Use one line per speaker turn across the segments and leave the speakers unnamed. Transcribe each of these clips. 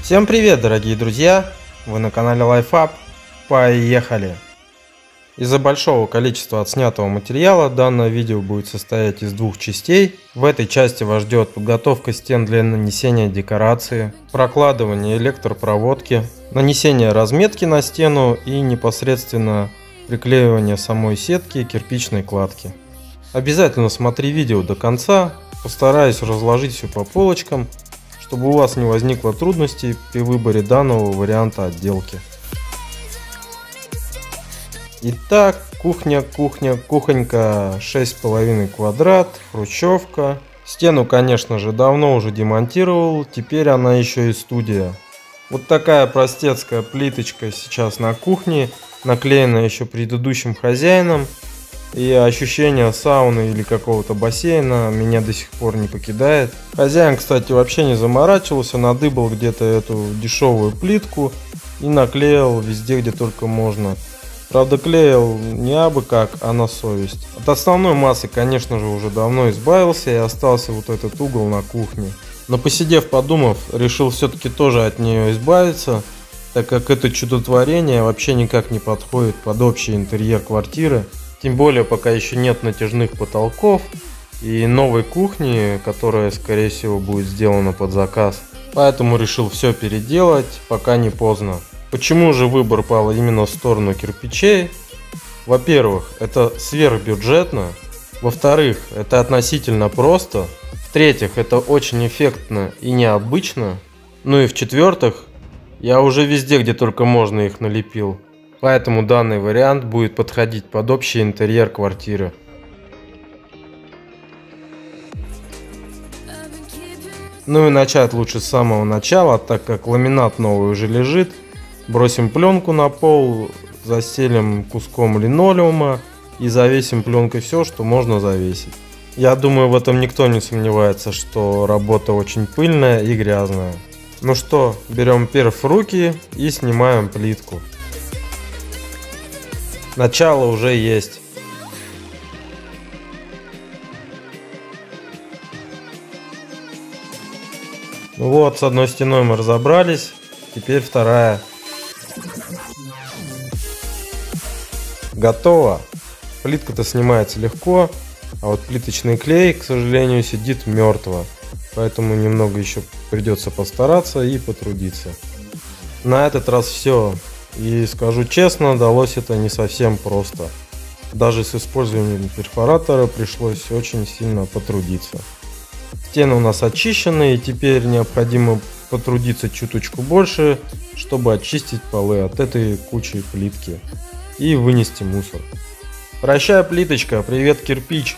Всем привет, дорогие друзья! Вы на канале LifeUp. Поехали! Из-за большого количества отснятого материала данное видео будет состоять из двух частей. В этой части вас ждет подготовка стен для нанесения декорации, прокладывание электропроводки, нанесение разметки на стену и непосредственно приклеивание самой сетки и кирпичной кладки. Обязательно смотри видео до конца, постараюсь разложить все по полочкам, чтобы у вас не возникло трудностей при выборе данного варианта отделки. Итак, кухонька 6,5 квадрат, хрущевка. Стену, конечно же, давно уже демонтировал, теперь она еще и студия. Вот такая простецкая плиточка сейчас на кухне, наклеена еще предыдущим хозяином. И ощущение сауны или какого-то бассейна меня до сих пор не покидает. Хозяин, кстати, вообще не заморачивался, надыбал где-то эту дешевую плитку и наклеил везде, где только можно. Правда, клеил не абы как, а на совесть. От основной массы, конечно же, уже давно избавился и остался вот этот угол на кухне. Но посидев, подумав, решил все-таки тоже от нее избавиться, так как это чудотворение вообще никак не подходит под общий интерьер квартиры. Тем более, пока еще нет натяжных потолков и новой кухни, которая, скорее всего, будет сделана под заказ. Поэтому решил все переделать, пока не поздно. Почему же выбор пал именно в сторону кирпичей? Во-первых, это сверхбюджетно. Во-вторых, это относительно просто. В-третьих, это очень эффектно и необычно. Ну и в-четвертых, я уже везде, где только можно, их налепил. Поэтому данный вариант будет подходить под общий интерьер квартиры. Ну и начать лучше с самого начала, так как ламинат новый уже лежит. Бросим пленку на пол, застелим куском линолеума и завесим пленкой все, что можно завесить. Я думаю, в этом никто не сомневается, что работа очень пыльная и грязная. Ну что, берем перф в руки и снимаем плитку. Начало уже есть. Ну вот, с одной стеной мы разобрались, теперь вторая. Готово. Плитка-то снимается легко, а вот плиточный клей, к сожалению, сидит мертво. Поэтому немного еще придется постараться и потрудиться. На этот раз все. И скажу честно, далось это не совсем просто. Даже с использованием перфоратора пришлось очень сильно потрудиться. Стены у нас очищены, и теперь необходимо потрудиться чуточку больше, чтобы очистить полы от этой кучи плитки и вынести мусор. Прощай, плиточка, привет, кирпич.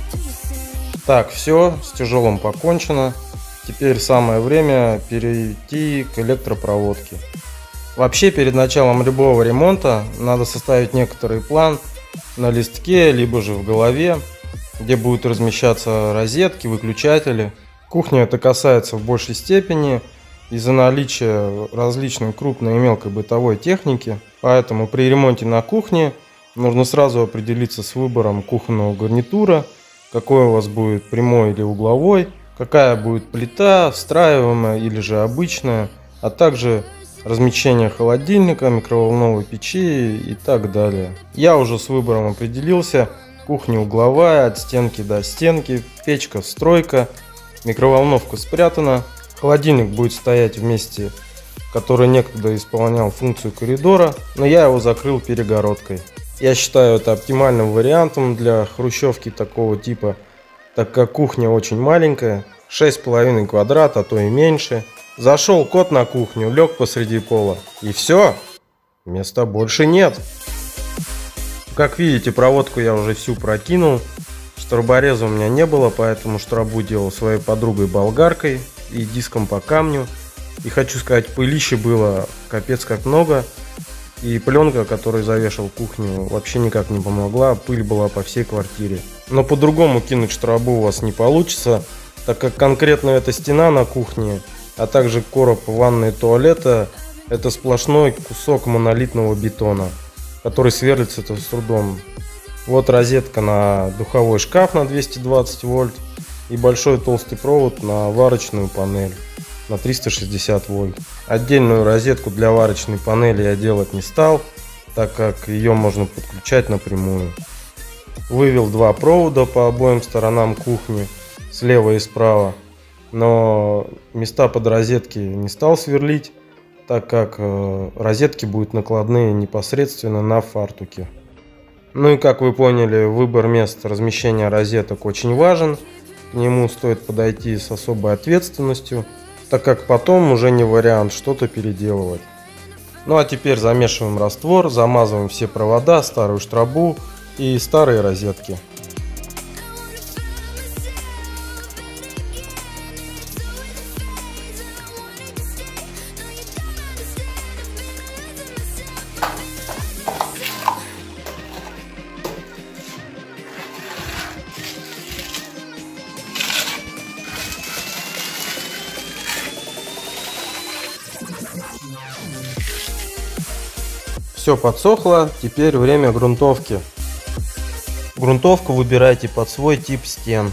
Так, все, с тяжелым покончено. Теперь самое время перейти к электропроводке. Вообще, перед началом любого ремонта надо составить некоторый план на листке, либо же в голове, где будут размещаться розетки, выключатели. Кухня это касается в большей степени из-за наличия различной крупной и мелкой бытовой техники. Поэтому при ремонте на кухне нужно сразу определиться с выбором кухонного гарнитура, какой у вас будет, прямой или угловой, какая будет плита, встраиваемая или же обычная, а также размещение холодильника, микроволновой печи и так далее. Я уже с выбором определился. Кухня угловая, от стенки до стенки, печка стройка, микроволновка спрятана. Холодильник будет стоять в месте, который некогда исполнял функцию коридора, но я его закрыл перегородкой. Я считаю это оптимальным вариантом для хрущевки такого типа, так как кухня очень маленькая, 6,5 квадрат, а то и меньше. Зашел кот на кухню, лег посреди пола, и все, места больше нет. Как видите, проводку я уже всю прокинул, штробореза у меня не было, поэтому штрабу делал своей подругой-болгаркой и диском по камню. И хочу сказать, пылища было капец как много, и пленка, которой завешал кухню, вообще никак не помогла, пыль была по всей квартире. Но по-другому кинуть штрабу у вас не получится, так как конкретно эта стена на кухне, а также короб ванной и туалета — это сплошной кусок монолитного бетона, который сверлится с трудом. Вот розетка на духовой шкаф на 220 вольт и большой толстый провод на варочную панель. на 360 вольт. Отдельную розетку для варочной панели я делать не стал, так как ее можно подключать напрямую. Вывел два провода по обоим сторонам кухни, слева и справа, но места под розетки не стал сверлить, так как розетки будут накладные непосредственно на фартуке. Ну и как вы поняли, выбор мест размещения розеток очень важен, к нему стоит подойти с особой ответственностью, так как потом уже не вариант что-то переделывать. Ну а теперь замешиваем раствор, замазываем все провода, старую штрабу и старые розетки. Все подсохло, теперь время грунтовки. Грунтовку выбирайте под свой тип стен.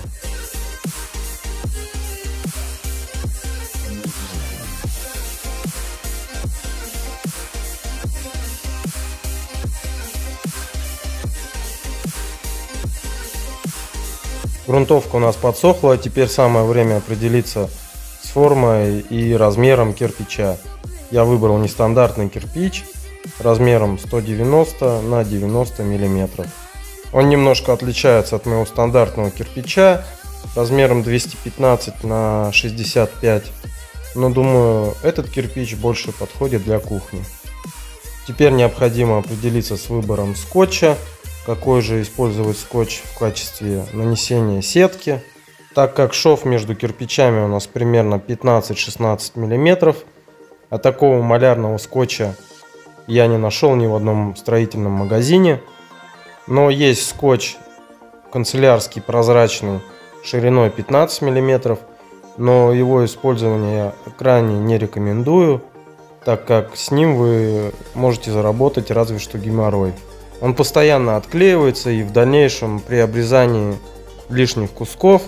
Грунтовка у нас подсохла, теперь самое время определиться с формой и размером кирпича. Я выбрал нестандартный кирпич размером 190 на 90 миллиметров. Он немножко отличается от моего стандартного кирпича размером 215 на 65, но думаю, этот кирпич больше подходит для кухни. Теперь необходимо определиться с выбором скотча, какой же использовать скотч в качестве нанесения сетки. Так как шов между кирпичами у нас примерно 15-16 миллиметров, а такого малярного скотча я не нашел ни в одном строительном магазине. Но есть скотч канцелярский прозрачный шириной 15 мм, но его использование я крайне не рекомендую, так как с ним вы можете заработать разве что геморрой. Он постоянно отклеивается, и в дальнейшем при обрезании лишних кусков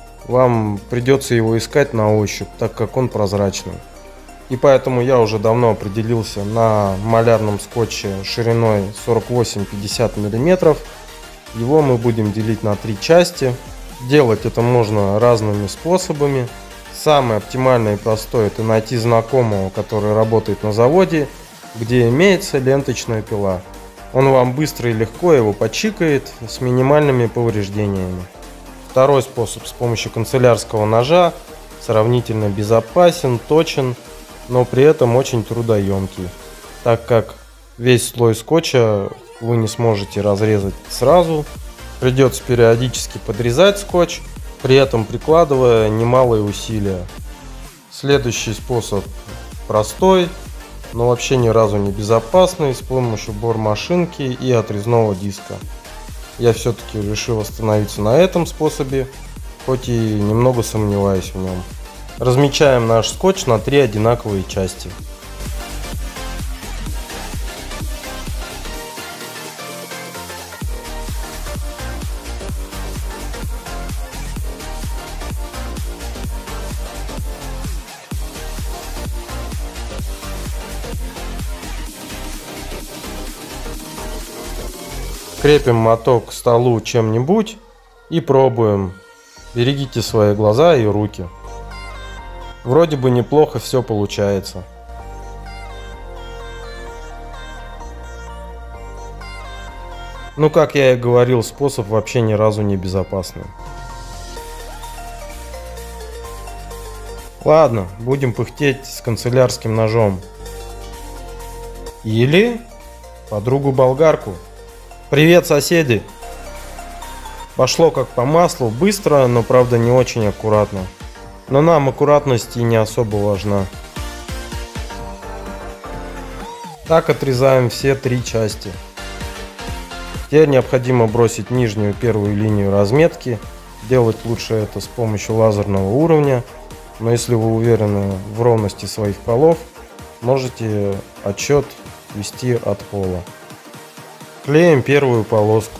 вам придется его искать на ощупь, так как он прозрачный. И поэтому я уже давно определился на малярном скотче шириной 48-50 мм. Его мы будем делить на 3 части. Делать это можно разными способами. Самый оптимальный и простой — это найти знакомого, который работает на заводе, где имеется ленточная пила. Он вам быстро и легко его почикает с минимальными повреждениями. Второй способ — с помощью канцелярского ножа. Сравнительно безопасен, точен, но при этом очень трудоемкий, так как весь слой скотча вы не сможете разрезать сразу. Придется периодически подрезать скотч, при этом прикладывая немалые усилия. Следующий способ простой, но вообще ни разу не безопасный, с помощью бормашинки и отрезного диска. Я все-таки решил остановиться на этом способе, хоть и немного сомневаюсь в нем. Размечаем наш скотч на 3 одинаковые части. Крепим моток к столу чем-нибудь и пробуем. Берегите свои глаза и руки. Вроде бы неплохо все получается. Ну, как я и говорил, способ вообще ни разу не безопасный. Ладно, будем пыхтеть с канцелярским ножом. Или подругу-болгарку. Привет, соседи! Пошло как по маслу, быстро, но правда не очень аккуратно. Но нам аккуратность и не особо важна. Так отрезаем все 3 части. Теперь необходимо бросить нижнюю первую линию разметки. Делать лучше это с помощью лазерного уровня. Но если вы уверены в ровности своих полов, можете отсчет вести от пола. Клеим первую полоску.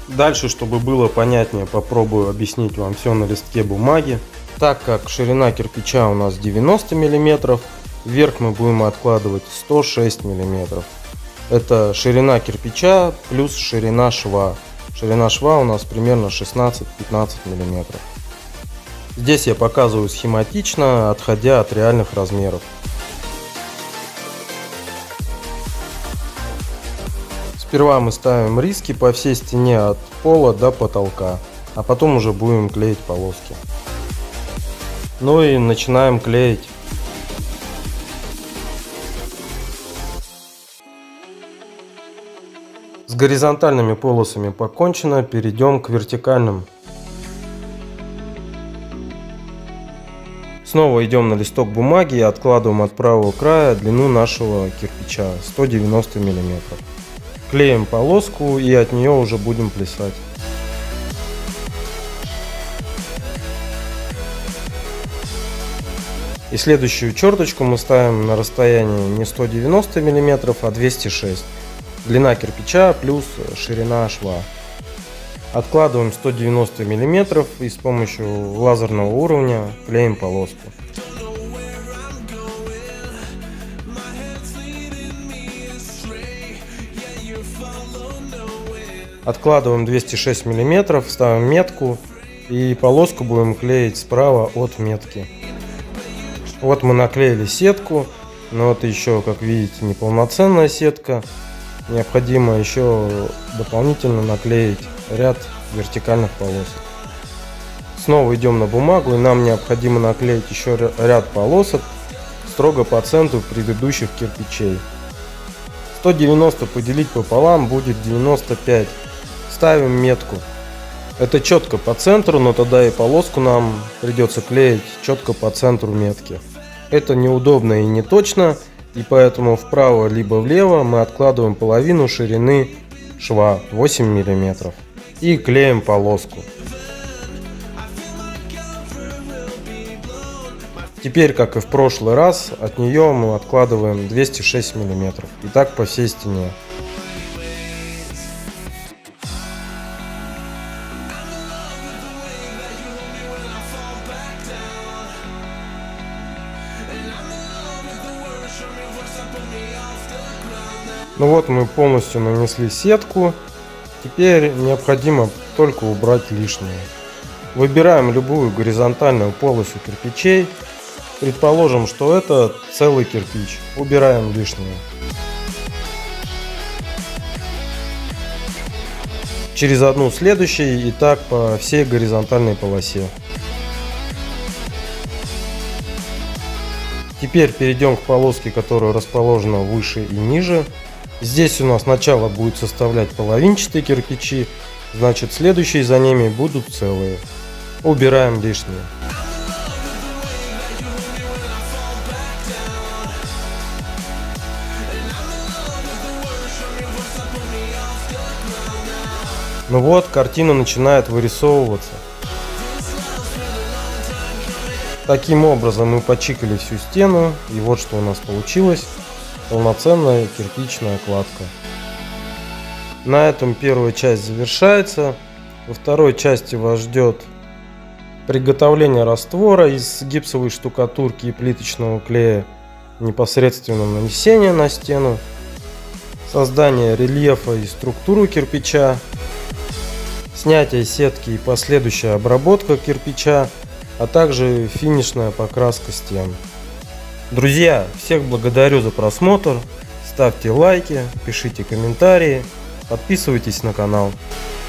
Дальше, чтобы было понятнее, попробую объяснить вам все на листке бумаги. Так как ширина кирпича у нас 90 мм, вверх мы будем откладывать 106 мм. Это ширина кирпича плюс ширина шва. Ширина шва у нас примерно 16-15 мм. Здесь я показываю схематично, отходя от реальных размеров. Сперва мы ставим риски по всей стене от пола до потолка, а потом уже будем клеить полоски. Ну и начинаем клеить. С горизонтальными полосами покончено, перейдем к вертикальным. Снова идем на листок бумаги и откладываем от правого края длину нашего кирпича 190 мм. Клеим полоску и от нее уже будем плясать. И следующую черточку мы ставим на расстоянии не 190 мм, а 206 мм. Длина кирпича плюс ширина шва. Откладываем 190 мм и с помощью лазерного уровня клеим полоску. Откладываем 206 мм, ставим метку и полоску будем клеить справа от метки. Вот мы наклеили сетку, но это еще, как видите, не полноценная сетка. Необходимо еще дополнительно наклеить ряд вертикальных полос. Снова идем на бумагу, и нам необходимо наклеить еще ряд полосок строго по центру предыдущих кирпичей. 190 поделить пополам будет 95. Ставим метку. Это четко по центру, но тогда и полоску нам придется клеить четко по центру метки. Это неудобно и не точно, и поэтому вправо либо влево мы откладываем половину ширины шва 8 мм и клеим полоску. Теперь, как и в прошлый раз, от нее мы откладываем 206 мм. И так по всей стене. Ну вот, мы полностью нанесли сетку. Теперь необходимо только убрать лишнее. Выбираем любую горизонтальную полость у кирпичей. Предположим, что это целый кирпич. Убираем лишнее. Через одну следующий и так по всей горизонтальной полосе. Теперь перейдем к полоске, которая расположена выше и ниже. Здесь у нас сначала будет составлять половинчатые кирпичи, значит следующие за ними будут целые. Убираем лишнее. Ну вот, картина начинает вырисовываться. Таким образом мы почикали всю стену, и вот что у нас получилось. Полноценная кирпичная кладка. На этом первая часть завершается. Во второй части вас ждет приготовление раствора из гипсовой штукатурки и плиточного клея, непосредственно нанесение на стену, создание рельефа и структуру кирпича, снятие сетки и последующая обработка кирпича, а также финишная покраска стен. Друзья, всех благодарю за просмотр, ставьте лайки, пишите комментарии, подписывайтесь на канал.